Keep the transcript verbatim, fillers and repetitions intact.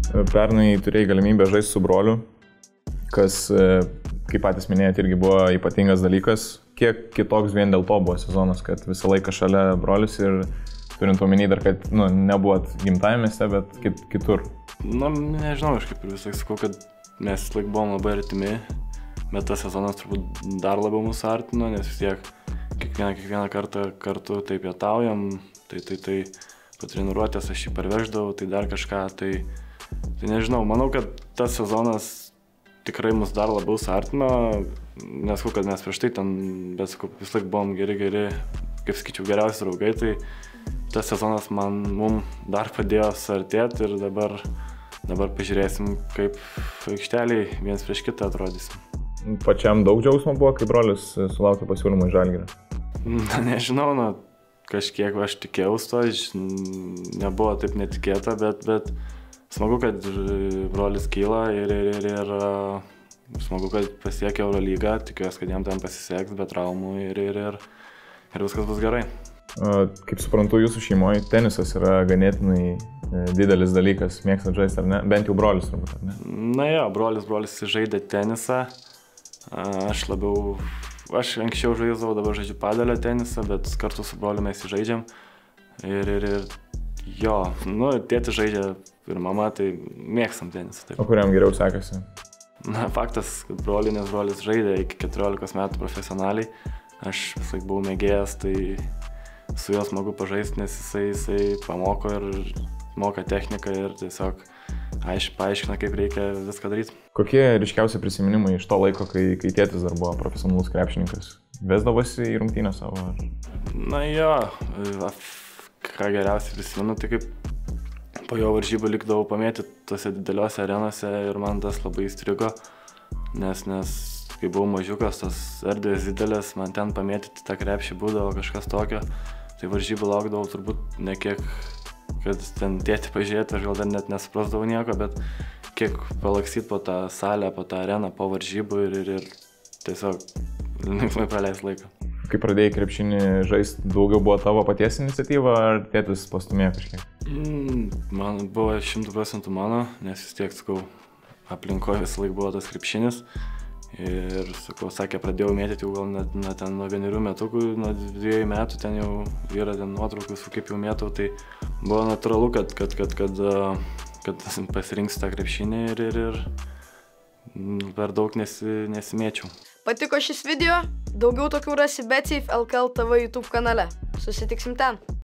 Pernai turėjai galimybę žaisti su broliu, kas, kaip patys minėjot, irgi buvo ypatingas dalykas. Kiek kitoks vien dėl to buvo sezonas, kad visą laiką šalia brolius ir turint omeny dar, kad nu, nebuvot gimtajame mieste, bet kit, kitur. Na, nežinau, aš kaip ir visai sakau, kad mes vis laik buvom labai artimi, bet tas sezonas turbūt dar labiau mūsų artino, nes vis tiek kiekvieną, kiekvieną kartą kartu taip pietaujam, tai, tai, tai po treniruotės aš jį parveždavau, tai dar kažką, tai, tai nežinau, manau, kad tas sezonas tikrai mus dar labiau suartino, nesakau, kad mes prieš tai ten, bet sakau, vis laik buvom geri, geri, kaip sakyčiau, geriausi draugai, tai tas sezonas man, mum dar padėjo suartėti ir dabar, dabar pažiūrėsim, kaip aikšteliai viens prieš kitą atrodysim. Pačiam daug džiaugsmo buvo, kai brolis sulaukė pasiūlymą iš Žalgirio? Na, nežinau, na, kažkiek aš tikėjausi to, nebuvo taip netikėta, bet, bet smagu, kad brolis kyla ir, ir, ir, ir smagu, kad pasiekė Eurolygą, tikiuosi, kad jam ten pasiseks be traumų ir, ir, ir, ir viskas bus gerai. Kaip suprantu, jūsų šeimoje tenisas yra ganėtinai didelis dalykas, mėgstat žaisti, ar ne? Bent jau brolis turbūt, ar ne? Na jo, brolis, brolis žaidė tenisą, aš labiau, aš anksčiau žaisdavau, dabar žaidžiu padelio tenisą, bet kartu su broliu mes jį žaidžiam. Ir, ir, ir jo, nu, tėtis žaidžia ir mama, tai mėgstam tenisą. Taip. O kuriam geriau sekasi? Na, faktas, kad broliu, nes brolis žaidė iki keturiolikos metų profesionaliai, aš vis laik buvau mėgėjas, tai su juo smagu pažaisti, nes jisai, jisai pamoko ir moka techniką ir tiesiog aiš, paaiškina, kaip reikia viską daryti. Kokie ryškiausi prisiminimai iš to laiko, kai, kai tėtis dar buvo profesionalus krepšininkas? Vesdavosi į rungtynę savo? Ar... Na jo, ką geriausiai prisimenu, tai kaip po jo varžybų likdavau pamėtyti tose dideliuose arenose ir man tas labai įstrigo, nes, nes kai buvau mažiukas, tos erdvės didelės, man ten pamėtyti tą krepšį būdavo kažkas tokio, tai varžybų laukdavau turbūt ne kiek, kad ten tėtį pažiūrėti, aš gal dar net nesuprasdavau nieko, bet kiek palakstyt po tą salę, po tą areną, po varžybų ir, ir, ir tiesiog linksmai praleist laiką. Kai pradėjai krepšinį žaisti, daugiau buvo tavo paties iniciatyva ar tėtis pastumėjo kažkiek? Mm, man buvo šimtų procentų mano, nes vis tiek, sakau, aplinkoje visą laik buvo tas krepšinis. Ir, sakau, sakė, pradėjau mėtyti jau gal net, net ten nuo vienerių metukų, nuo dviejų metų ten jau yra ten nuotraukų, su kaip jau mėtau, tai buvo natūralu, kad, kad, kad, kad, kad pasirinksiu tą krepšinį ir, ir, ir per daug nesi, nesimėčiau. Patiko šis video? Daugiau tokių rasi BetSafe L K L T V YouTube kanale. Susitiksim ten.